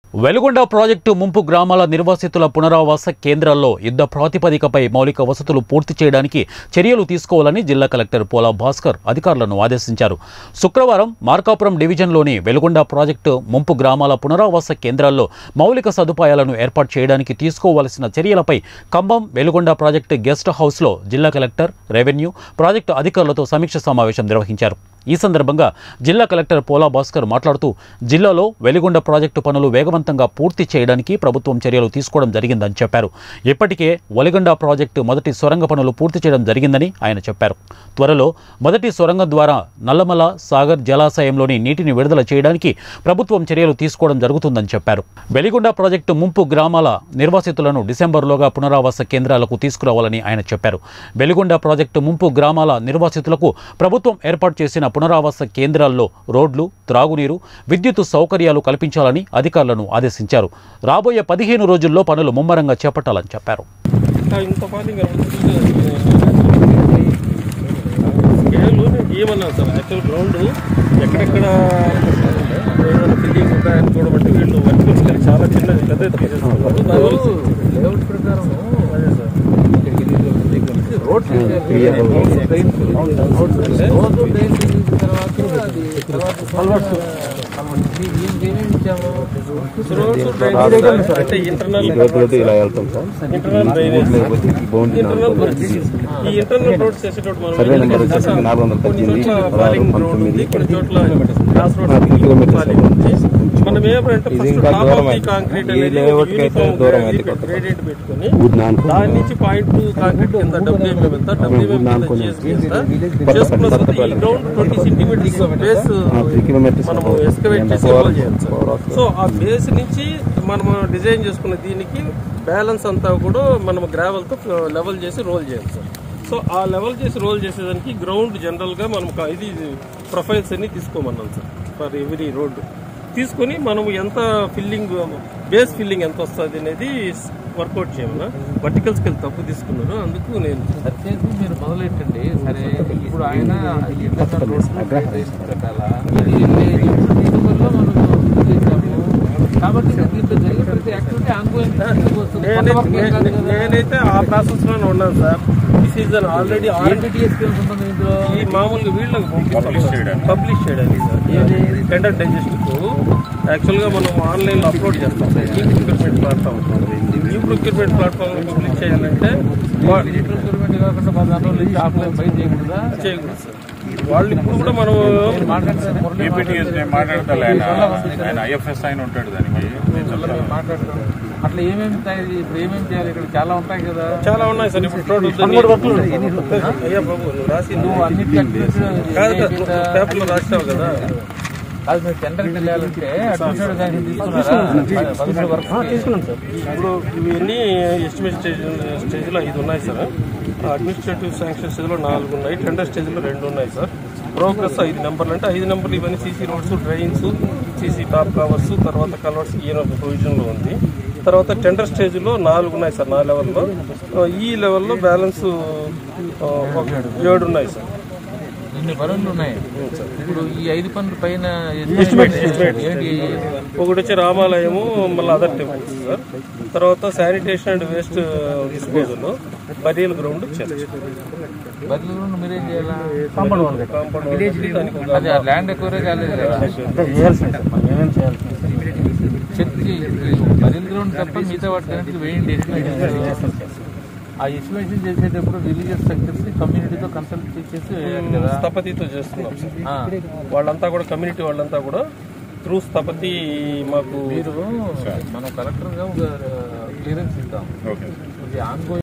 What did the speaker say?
Veligonda project ముంపు గ్రామాల నిర్వాసితుల పునరావాస కేంద్రాల్లో యుద్ధ ప్రాతిపదికపై మౌలిక వసతులు పూర్తి చేయడానికి చర్యలు తీసుకోవాలని జిల్లా కలెక్టర్ పోలా భాస్కర్ అధికారులను ఆదేశించారు. శుక్రవారం మార్కాపురం డివిజన్లోని వెలుగొండ ప్రాజెక్టు ముంపు గ్రామాల పునరావాస కేంద్రాల్లో మౌలిక సదుపాయాలను ఏర్పాటు చేయడానికి తీసుకోవాల్సిన చర్యలపై ఖమ్మం వెలుగొండ ప్రాజెక్టు గెస్ట్ హౌస్లో జిల్లా కలెక్టర్, రెవెన్యూ, ప్రాజెక్టు అధికారులతో సమీక్ష సమావేశం నిర్వహించారు. ఈ సందర్భంగా జిల్లా కలెక్టర్ పోలా భాస్కర్ మాట్లాడుతూ జిల్లాలో వెలుగొండ ప్రాజెక్టు పనులు వేగవంతంగా పూర్తి చేయడానికి ప్రభుత్వం చర్యలు తీసుకోవడం జరిగిందని చెప్పారు. ఇప్పటికే వెలుగొండ ప్రాజెక్టు మొదటి సొరంగ పనులు పూర్తి చేయడం జరిగిందని ఆయన చెప్పారు. త్వరలో మొదటి సొరంగం ద్వారా నల్లమల సాగర్ జలాశయంలోని నీటిని విడుదల చేయడానికి ప్రభుత్వం చర్యలు తీసుకోవడం జరుగుతుందని చెప్పారు. వెలుగొండ ప్రాజెక్టు ముంపు గ్రామాల నిర్వాసితులను డిసెంబర్లోగా పునరావాస కేంద్రాలకు తీసుకురావాలని ఆయన చెప్పారు. వెలుగొండ ప్రాజెక్టు ముంపు గ్రామాల నిర్వాసితులకు ప్రభుత్వం ఏర్పాటు చేసిన పునరావాస కేంద్రాల్లో రోడ్లు, త్రాగునీరు, విద్యుత్ సౌకర్యాలు కల్పించాలని అధికారులను ఆదేశించారు. రాబోయే 15 రోజుల్లో పనులు ముమ్మరంగా చేపట్టాలని చెప్పారు. ఏమన్నా సార్ యాక్చువల్ గ్రౌండ్ ఎక్కడెక్కడ ఫిల్లింగ్స్ ఉంటాయని చూడబట్టి వీళ్ళు వర్క్ చాలా చిన్నది పెద్ద లేఅవుట్ ప్రకారం అదే సార్ మనం ఏమంటే కాంక్రీట్ గ్రేడెడ్ పెట్టుకుని దాని నుంచి పాయింట్ 2 కాంక్రీట్ కింద WMM ఎంత గ్రౌండ్ 20 సెంటీమీటర్స్ బేస్ మనము ఎస్కవేట్ చేసి రోల్ చేయాలి. సో ఆ బేస్ నుంచి మనము డిజైన్ చేసుకున్న దీనికి బ్యాలెన్స్ అంతా కూడా మనం గ్రావెల్తో లెవెల్ చేసి రోల్ చేయాలి సార్. సో ఆ లెవెల్ చేసి రోల్ చేసేదానికి గ్రౌండ్ జనరల్గా మనం ఇది ప్రొఫైల్స్ అన్ని తీసుకోమన్నాం సార్. ఫర్ ఎవ్రీ రోడ్ తీసుకొని మనము ఎంత ఫిల్లింగ్ బేస్ ఫిల్లింగ్ ఎంత వస్తుంది అనేది వర్కౌట్ చేయమన్నా. వర్టికల్ స్కేల్ తప్పు తీసుకున్నారు, అందుకు నేను దయచేసి మీరు మొదలెట్టండి. సరే ఇప్పుడు ఆయన కాబట్టి జరిగే ప్రతి యాక్టివిటీ ఆన్గోయింగ్. నేనైతే ఆ ప్రాసెస్ లోనే ఉన్నాను సార్. ఈ సీజన్ ఆల్రెడీ ఈ మామూలుగా వీళ్ళకి పబ్లిష్ చేయడానికి సార్ టెండర్ డైజెస్ట్కు యాక్చువల్గా మనం ఆన్లైన్లో అప్లోడ్ చేస్తాం సార్. ఈ procurement platform procurement platform publish చేయాలంటే చేయకూడదు సార్. వాళ్ళు ఇప్పుడు కూడా మనం అట్లా ఏమేమి ఇప్పుడు ఏమేమి చేయాలి? ఇక్కడ చాలా ఉంటాయి కదా. చాలా ఉన్నాయి సార్. ఇప్పుడు అయ్యా బాబు రాసి నువ్వు అన్నిటి పేపర్లో రాస్తావు కదా. అది మీరు టెండర్కి వెళ్ళాలంటే అడ్మినిస్ట్రేటివ్ తీసుకున్నాం సార్. ఇప్పుడు ఇవన్నీ ఎస్టిమేట్ స్టేజ్లో 5 ఉన్నాయి సార్. అడ్మినిస్ట్రేటివ్ శాంక్షన్ స్టేజ్లో 4 ఉన్నాయి. టెండర్ స్టేజ్లో 2 ఉన్నాయి సార్. ప్రోగ్రెస్ 5 నెంబర్లు అంటే 5 నెంబర్లు ఇవన్నీ CC roads, drains, CC top covers, తర్వాత కలర్స్ ఈయన ప్రొవిజన్లో ఉంది. తర్వాత టెండర్ స్టేజ్లో 4 ఉన్నాయి సార్. 4 లెవెల్లో ఈ లెవెల్లో బ్యాలెన్స్ 7 ఉన్నాయి సార్. ఇన్ని పనులు ఉన్నాయి. ఇప్పుడు ఈ 5 పనుల పైన ఒకటి వచ్చి రామాలయము, మళ్ళీ అదర్ టెంపుల్స్ సార్. తర్వాత sanitation and waste disposal, burial ground, church. Burial ground మీరేం చేయాలా? కాంపౌండ్ ల్యాండ్ ఎక్కువరే కాలేదు కదా. చర్చి బరియల్ గ్రౌండ్ తప్ప మిగతా వాటికి వేయండి. ఆ ఎస్టిమేషన్ చేసేటప్పుడు రిలీజియస్ సెక్టర్స్ కమ్యూనిటీతో కన్సల్ట్ చేసి కదా. స్థపతితో చేస్తున్నాం వాళ్ళంతా కూడా, కమ్యూనిటీ వాళ్ళంతా కూడా త్రూ స్థపతి మాకు మీరు మనం కలెక్టర్గా ఒక క్లియరెన్స్ ఇద్దాం. ఆన్గోయింగ్